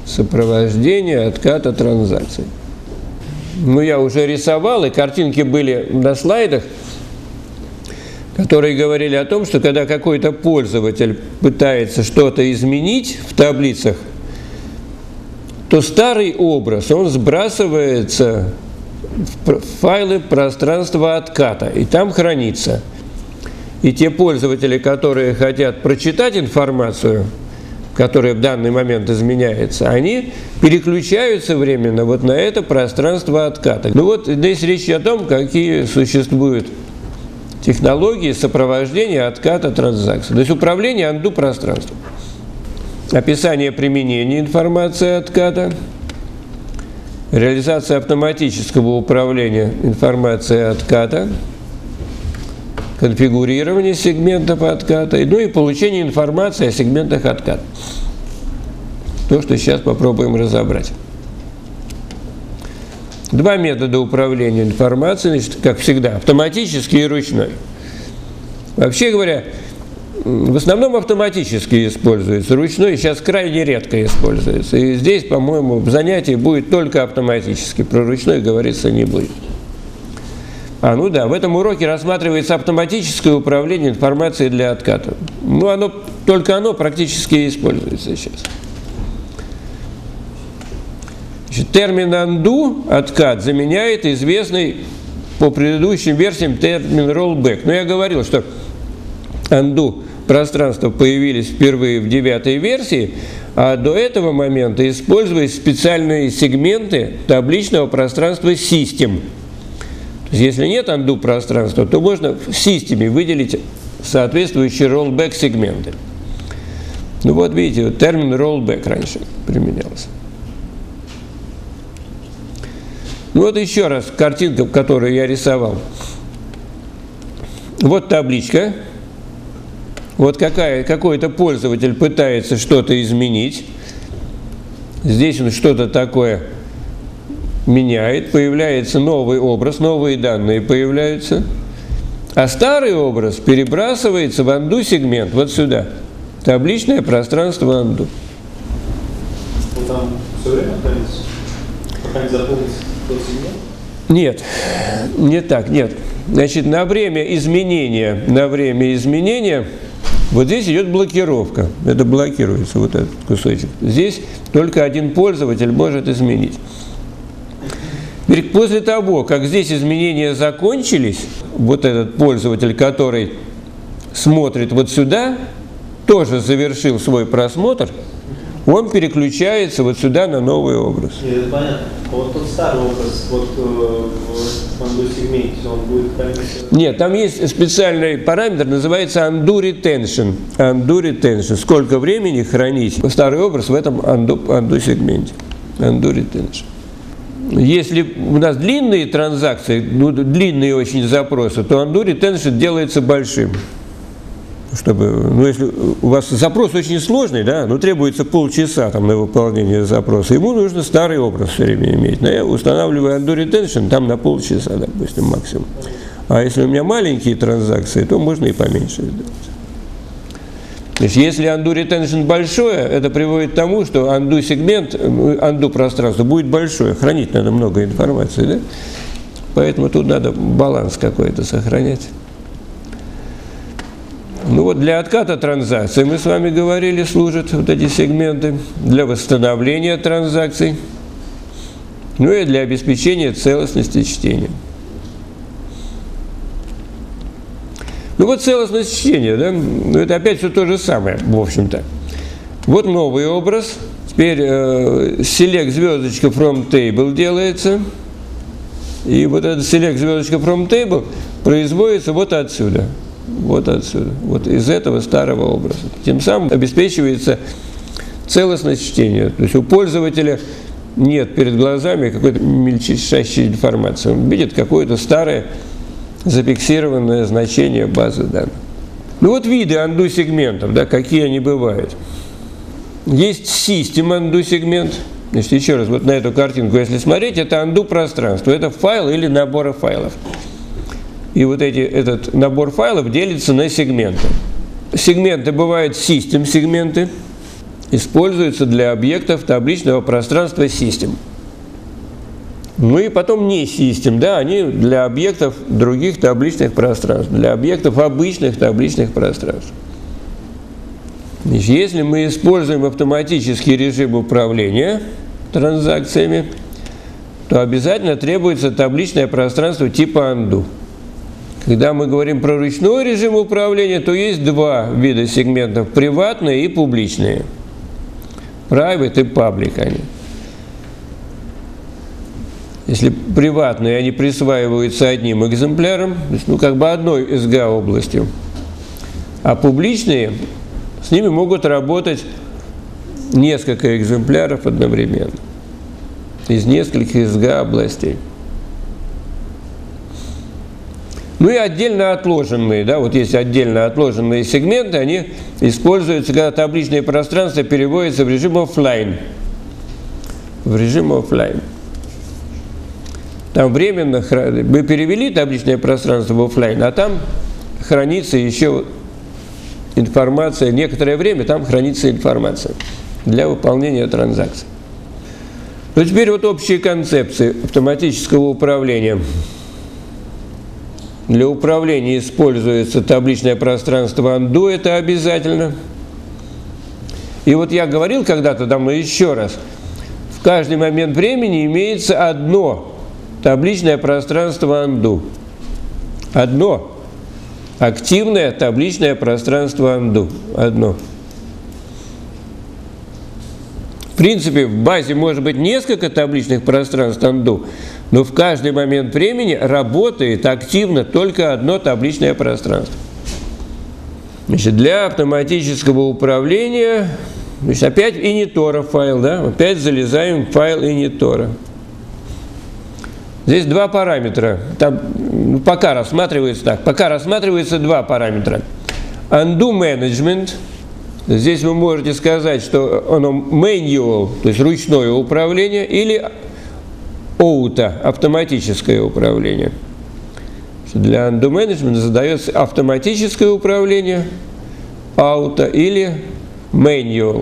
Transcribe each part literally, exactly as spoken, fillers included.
Сопровождение отката транзакций. Ну, я уже рисовал, и картинки были на слайдах, которые говорили о том, что когда какой-то пользователь пытается что-то изменить в таблицах, то старый образ, он сбрасывается в файлы пространства отката, и там хранится. И те пользователи, которые хотят прочитать информацию, которая в данный момент изменяется, они переключаются временно вот на это пространство отката. Ну вот здесь речь о том, какие существуют технологии сопровождения отката транзакций. То есть управление undo пространством. Описание применения информации отката, реализация автоматического управления информацией отката, конфигурирование сегментов отката, ну и получение информации о сегментах отката. То, что сейчас попробуем разобрать. Два метода управления информацией, значит, как всегда, автоматический и ручной. Вообще говоря, в основном автоматически используется, ручной сейчас крайне редко используется. И здесь, по-моему, в занятии будет только автоматически, про ручной говориться не будет. А, ну да, в этом уроке рассматривается автоматическое управление информацией для отката. Ну, оно, только оно практически и используется сейчас. Значит, термин undo, откат, заменяет известный по предыдущим версиям термин rollback. Но я говорил, что undo пространства появились впервые в девятой версии, а до этого момента использовались специальные сегменты табличного пространства System. То есть, если нет undo пространства, то можно в системе выделить соответствующие rollback сегменты. Ну вот видите, вот термин rollback раньше применялся. Ну вот еще раз картинка, которую я рисовал. Вот табличка. Вот какая, какой-то пользователь пытается что-то изменить. Здесь он что-то такое меняет, появляется новый образ, новые данные появляются, а старый образ перебрасывается в undo сегмент, вот сюда, табличное пространство undo. Он там все время находится, пока не заполнится тот сегмент? Нет, не так, нет. Значит, на время изменения, на время изменения, вот здесь идет блокировка, это блокируется, вот этот кусочек. Здесь только один пользователь может изменить. После того, как здесь изменения закончились, вот этот пользователь, который смотрит вот сюда, тоже завершил свой просмотр, он переключается вот сюда на новый образ. Нет, это понятно. А вот тот старый образ, вот в undo сегменте, он будет храниться? Нет, там есть специальный параметр, называется undo retention. Undo retention. Сколько времени хранить старый образ в этом undo, undo сегменте. Undo retention. Если у нас длинные транзакции, ну, длинные очень запросы, то undo retention делается большим. Чтобы, ну, если у вас запрос очень сложный, да, ну, требуется полчаса там, на выполнение запроса, ему нужно старый образ все время иметь. Но я устанавливаю undo retention там на полчаса, допустим, максимум. А если у меня маленькие транзакции, то можно и поменьше сделать. Значит, если undo retention большое, это приводит к тому, что undo сегмент, undo пространство будет большое, хранить надо много информации, да? Поэтому тут надо баланс какой-то сохранять. Ну вот для отката транзакций мы с вами говорили, служат вот эти сегменты для восстановления транзакций, ну и для обеспечения целостности чтения. Ну вот целостность чтения, да, ну это опять все то же самое, в общем-то. Вот новый образ, теперь э, select звездочка from table делается, и вот этот select звездочка from table производится вот отсюда. Вот отсюда, вот из этого старого образа. Тем самым обеспечивается целостность чтения. То есть у пользователя нет перед глазами какой-то мельчайшей информации. Он видит какое-то старое зафиксированное значение базы данных. Ну вот виды undo сегментов, да, какие они бывают. Есть system undo сегмент. Значит, еще раз, вот на эту картинку, если смотреть, это undo пространство. Это файл или набор файлов. И вот эти, этот набор файлов делится на сегменты. Сегменты бывают system сегменты, используется для объектов табличного пространства System. Ну и потом не System, да, они для объектов других табличных пространств, для объектов обычных табличных пространств. Значит, если мы используем автоматический режим управления транзакциями, то обязательно требуется табличное пространство типа undo. Когда мы говорим про ручной режим управления, то есть два вида сегментов – приватные и публичные. Private и public они. Если приватные, они присваиваются одним экземпляром, то есть, ну, как бы одной эс джи эй областью, а публичные, с ними могут работать несколько экземпляров одновременно из нескольких эс джи эй областей. Ну и отдельно отложенные, да, вот есть отдельно отложенные сегменты, они используются, когда табличное пространство переводится в режим офлайн. В режим офлайн. Там временно мы перевели табличное пространство в офлайн, а там хранится еще информация, некоторое время там хранится информация для выполнения транзакций. Ну, теперь вот общие концепции автоматического управления. Для управления используется табличное пространство undo, это обязательно. И вот я говорил когда-то давно еще раз, в каждый момент времени имеется одно табличное пространство undo. Одно. Активное табличное пространство undo. Одно. В принципе, в базе может быть несколько табличных пространств undo, но в каждый момент времени работает активно только одно табличное пространство. Значит, для автоматического управления, значит, опять initора файл, да? Опять залезаем в файл initора. Здесь два параметра. Там, ну, пока рассматривается так. Пока рассматривается два параметра. Undo management. Здесь вы можете сказать, что оно manual, то есть ручное управление, или auto, автоматическое управление. Для undo management задается автоматическое управление, auto или manual.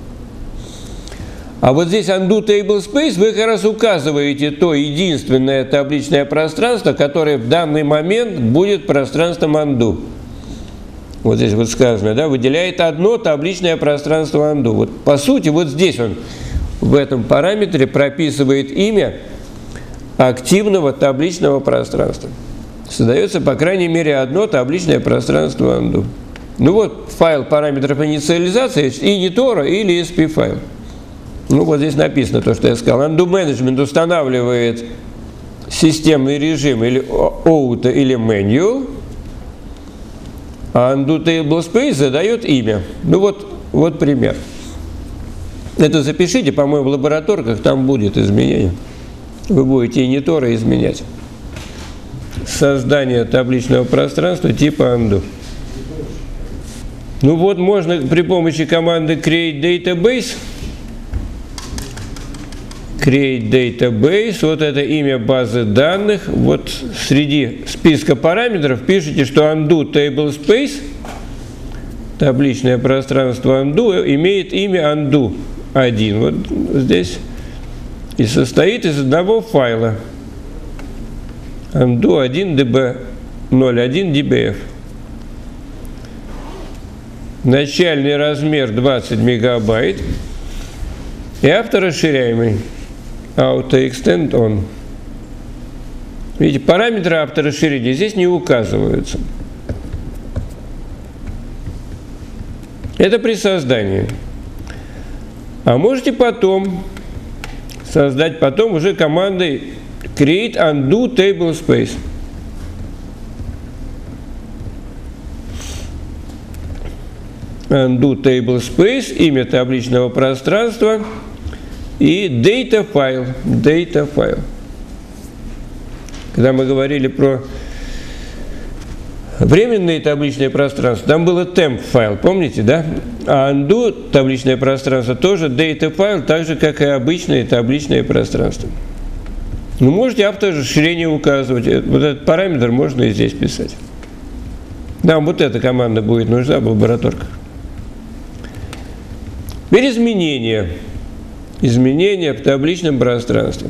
А вот здесь undo table space вы как раз указываете то единственное табличное пространство, которое в данный момент будет пространством undo. Вот здесь вот сказано, да, выделяет одно табличное пространство undo. Вот по сути вот здесь он в этом параметре прописывает имя активного табличного пространства. Создается, по крайней мере, одно табличное пространство undo. Ну вот файл параметров инициализации initора или эс пи файл. Ну вот здесь написано то, что я сказал. Undo management устанавливает системный режим или auto или manual, а undo table space задает имя. Ну вот, вот пример. Это запишите, по-моему, в лабораторках, там будет изменение. Вы будете initора изменять. Создание табличного пространства типа undo. Ну вот можно при помощи команды create database, create database, вот это имя базы данных, вот среди списка параметров пишите, что undo table space, табличное пространство undo, имеет имя undo один, вот здесь, и состоит из одного файла undo один ди би ноль один ди би эф. Начальный размер двадцать мегабайт и авторасширяемый auto extend on. Видите, параметры авторасширения здесь не указываются. Это при создании. А можете потом создать потом уже командой create undo table space. Undo table space, имя табличного пространства и data файл. Data файл. Когда мы говорили про временные табличные пространства, там было temp файл, помните, да? А undo табличное пространство тоже data файл, так же, как и обычное табличное пространство. Ну, можете авторасширение указывать. Вот этот параметр можно и здесь писать. Нам вот эта команда будет нужна в лабораторках. Теперь изменения. Изменения в табличном пространстве.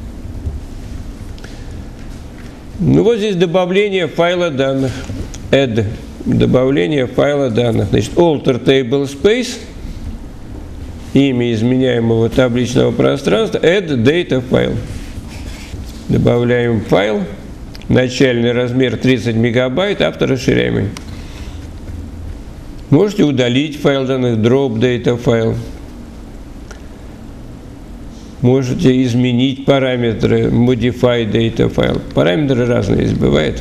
Ну вот здесь добавление файла данных. Add. Добавление файла данных. Значит, alter table space. Имя изменяемого табличного пространства. Add data file. Добавляем файл. Начальный размер тридцать мегабайт, авторасширяемый. Можете удалить файл данных, drop data файл. Можете изменить параметры, modify data файл. Параметры разные здесь бывают.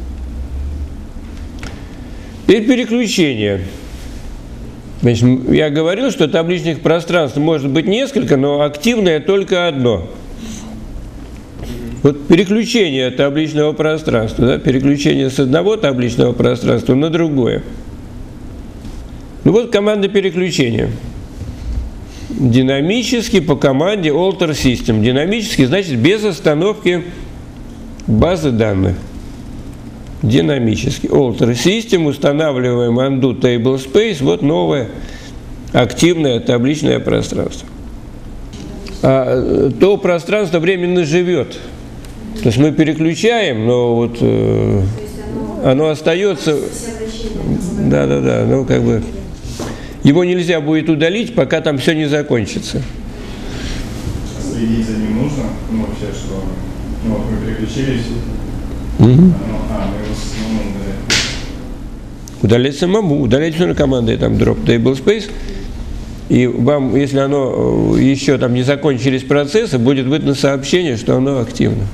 Теперь переключение. Значит, я говорил, что табличных пространств может быть несколько, но активное только одно. Вот переключение табличного пространства, да, переключение с одного табличного пространства на другое. Ну вот команда переключения. Динамически по команде alter system. Динамически значит без остановки базы данных. Динамически. Alter system, устанавливаем undo table space, вот новое активное табличное пространство. А то пространство временно живет. То есть мы переключаем, но вот э, оно остается. Да, да, да. Ну как бы его нельзя будет удалить, пока там все не закончится. Следить за ним нужно? Ну вообще, что ну, вот мы переключились. Угу. А, ну, а, мы его самому удаляем. Удалять самому. Удалять все на командой там drop table space. И вам, если оно еще там не закончились процессы, будет выдано сообщение, что оно активно.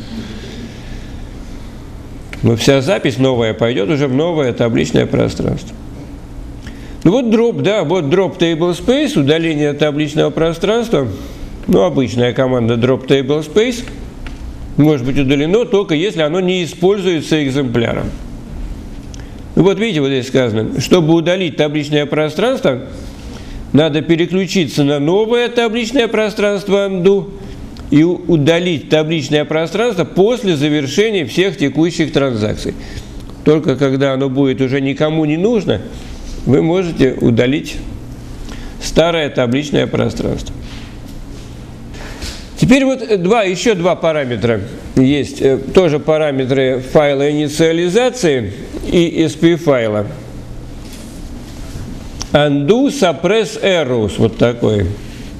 Но вся запись новая пойдет уже в новое табличное пространство. Ну вот drop, да, вот drop table space, удаление табличного пространства. Ну, обычная команда drop table space может быть удалено только если оно не используется экземпляром. Ну вот видите, вот здесь сказано, чтобы удалить табличное пространство, надо переключиться на новое табличное пространство undo и удалить табличное пространство после завершения всех текущих транзакций. Только когда оно будет уже никому не нужно, вы можете удалить старое табличное пространство. Теперь вот два, еще два параметра есть. Тоже параметры файла инициализации и эс пи файла. Undo suppress errors. Вот такой.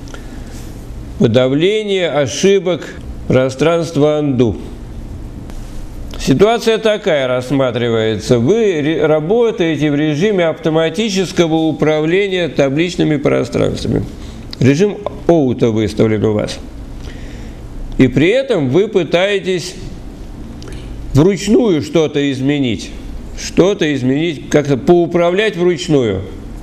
Подавление ошибок пространства undo. Ситуация такая рассматривается. Вы работаете в режиме автоматического управления табличными пространствами. Режим ауто выставлен у вас. И при этом вы пытаетесь вручную что-то изменить. Что-то изменить, как-то поуправлять вручную.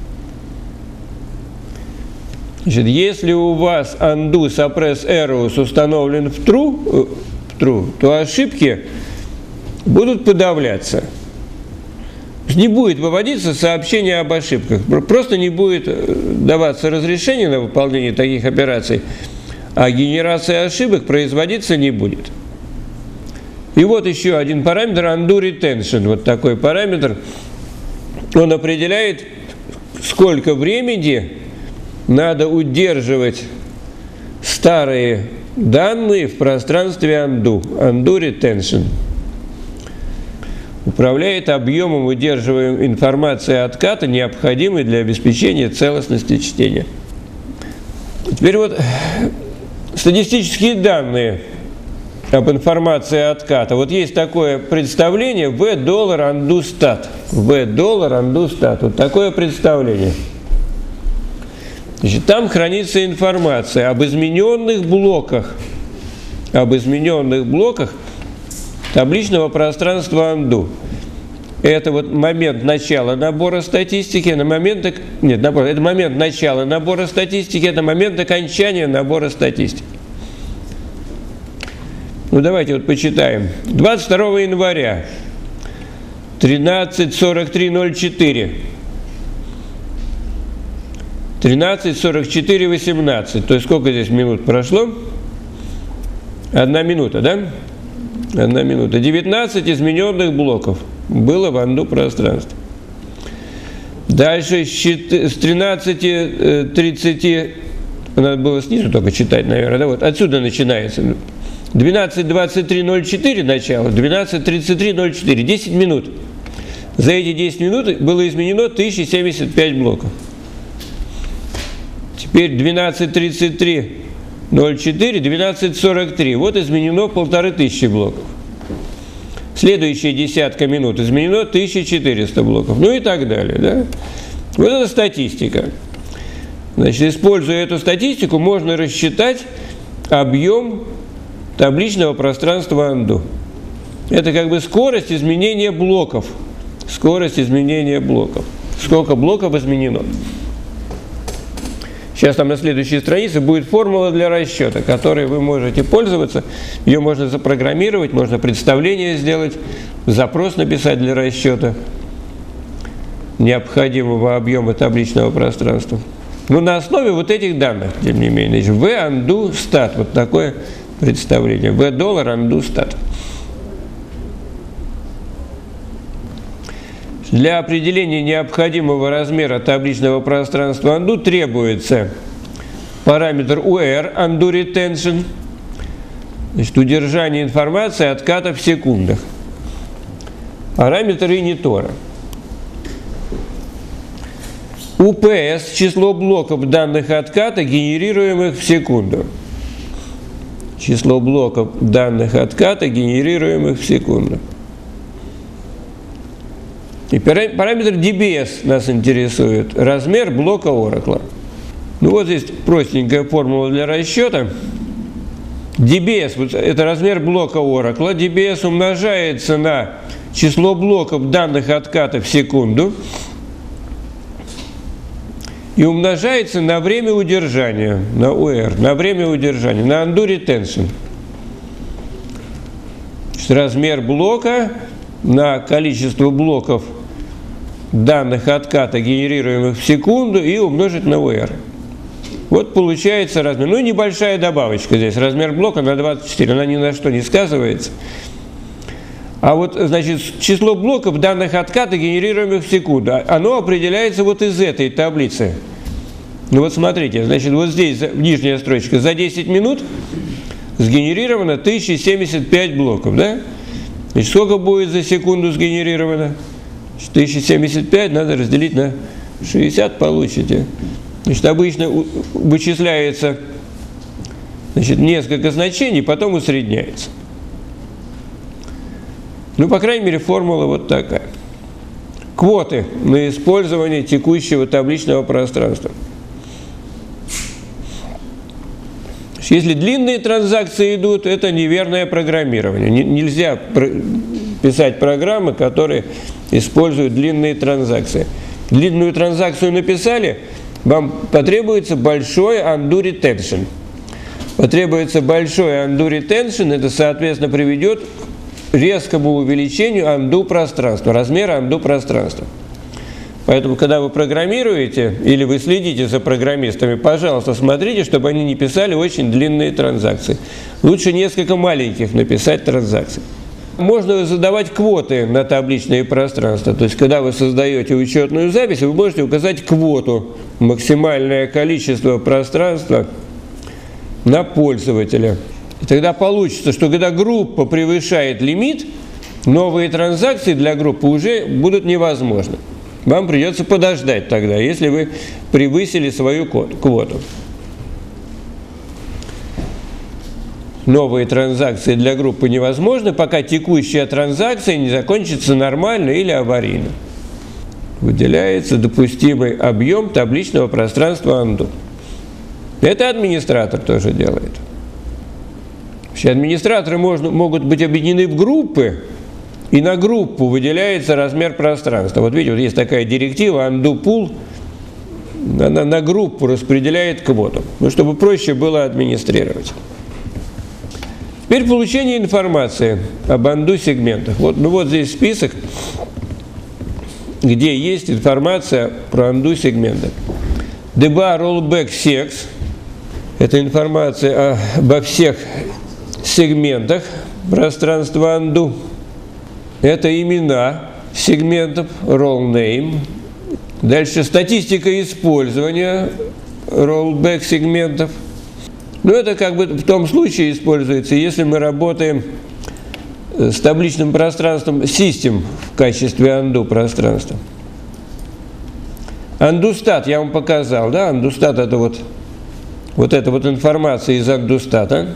Значит, если у вас undo suppress errors установлен в true, в true, то ошибки будут подавляться. Не будет выводиться сообщение об ошибках. Просто не будет даваться разрешение на выполнение таких операций, а генерация ошибок производиться не будет. И вот еще один параметр undo retention. Вот такой параметр. Он определяет, сколько времени надо удерживать старые данные в пространстве undo. Undo retention. Управляет объемом удерживаемой информации отката, необходимой для обеспечения целостности чтения. Теперь вот статистические данные об информации отката. Вот есть такое представление v доллар undo stat. v доллар undo stat. Вот такое представление. Значит, там хранится информация об измененных блоках, об измененных блоках табличного пространства undo. Это вот момент начала набора статистики, на момент, нет, наоборот, это момент начала набора статистики, это момент окончания набора статистики. Ну давайте вот почитаем. двадцать второго января, тринадцать сорок три ноль четыре. тринадцать сорок четыре восемнадцать. То есть сколько здесь минут прошло? Одна минута, да? Одна минута. девятнадцать измененных блоков было в undo пространстве. Дальше с тринадцати тридцати, надо было снизу только читать, наверное, да, вот отсюда начинается. двенадцать двадцать три ноль четыре начало, двенадцать тридцать три ноль четыре, десять минут. За эти десять минут было изменено тысяча семьдесят пять блоков. Теперь двенадцать тридцать три ноль четыре, двенадцать сорок три. Вот изменено полторы тысячи блоков. Следующая десятка минут изменено тысяча четыреста блоков. Ну и так далее. Да? Вот это статистика. Значит, используя эту статистику, можно рассчитать объем табличного пространства Анду. Это как бы скорость изменения блоков. Скорость изменения блоков. Сколько блоков изменено. Сейчас там на следующей странице будет формула для расчета, которой вы можете пользоваться. Ее можно запрограммировать, можно представление сделать, запрос написать для расчета необходимого объема табличного пространства. Но на основе вот этих данных, тем не менее, v undo stat, вот такое представление. v доллар undo stat. Для определения необходимого размера табличного пространства undo требуется параметр у эр, undo retention, значит, удержание информации отката в секундах. Параметр инитора. у пи эс – число блоков данных отката, генерируемых в секунду. Число блоков данных отката, генерируемых в секунду. И параметр ди би эс нас интересует. Размер блока Oracle. Ну вот здесь простенькая формула для расчета. ди би эс – это размер блока Oracle. ди би эс умножается на число блоков данных отката в секунду и умножается на время удержания, на у эр, на время удержания, на undo retention. Размер блока на количество блоков данных отката, генерируемых в секунду, и умножить на у эр. Вот получается размер. Ну и небольшая добавочка здесь. Размер блока на двадцать четыре. Она ни на что не сказывается. А вот, значит, число блоков данных отката, генерируемых в секунду, оно определяется вот из этой таблицы. Ну вот смотрите, значит, вот здесь нижняя строчка. За десять минут сгенерировано тысяча семьдесят пять блоков, да? Значит, сколько будет за секунду сгенерировано? тысяча семьдесят пять надо разделить на шестьдесят, получите. Значит, обычно вычисляется, значит, несколько значений, потом усредняется. Ну, по крайней мере, формула вот такая. Квоты на использование текущего табличного пространства. Если длинные транзакции идут, это неверное программирование. Нельзя писать программы, которые используют длинные транзакции. Длинную транзакцию написали, вам потребуется большой undo retention. Потребуется большой undo retention, это, соответственно, приведет к резкому увеличению undo пространства, размера undo пространства. Поэтому, когда вы программируете или вы следите за программистами, пожалуйста, смотрите, чтобы они не писали очень длинные транзакции. Лучше несколько маленьких написать транзакций. Можно задавать квоты на табличные пространства. То есть, когда вы создаете учетную запись, вы можете указать квоту, максимальное количество пространства на пользователя. И тогда получится, что когда группа превышает лимит, новые транзакции для группы уже будут невозможны. Вам придется подождать тогда, если вы превысили свою квоту. Новые транзакции для группы невозможны, пока текущая транзакция не закончится нормально или аварийно. Выделяется допустимый объем табличного пространства undo. Это администратор тоже делает. Вообще администраторы можно, могут быть объединены в группы, и на группу выделяется размер пространства. Вот видите, вот есть такая директива undo pool, она на группу распределяет квоту, ну, чтобы проще было администрировать. Теперь получение информации об undo сегментах. Вот, ну вот здесь список, где есть информация про undo сегменты. dbar rollback sex – это информация обо всех сегментах пространства undo. Это имена сегментов, roll name. Дальше статистика использования rollback сегментов. Но это как бы в том случае используется, если мы работаем с табличным пространством system в качестве undo пространства. Undo-stat я вам показал, да? Undo-stat это вот, вот эта вот информация из undo-stat.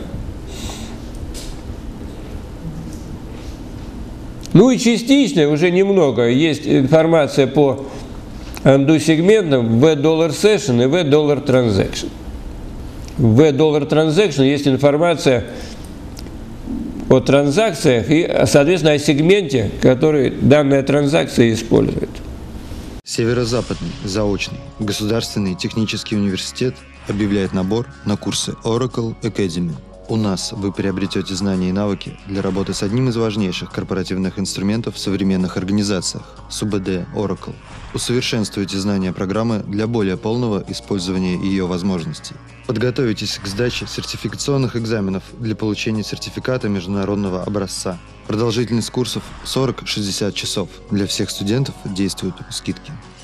Ну и частично, уже немного, есть информация по undo сегментам в dollar session и в dollar transaction. В dollar transaction есть информация о транзакциях и, соответственно, о сегменте, который данная транзакция использует. Северо-Западный заочный государственный технический университет объявляет набор на курсы Oracle Academy. У нас вы приобретете знания и навыки для работы с одним из важнейших корпоративных инструментов в современных организациях – эс у бэ дэ Oracle. Усовершенствуйте знания программы для более полного использования ее возможностей. Подготовитесь к сдаче сертификационных экзаменов для получения сертификата международного образца. Продолжительность курсов сорок-шестьдесят часов. Для всех студентов действуют скидки.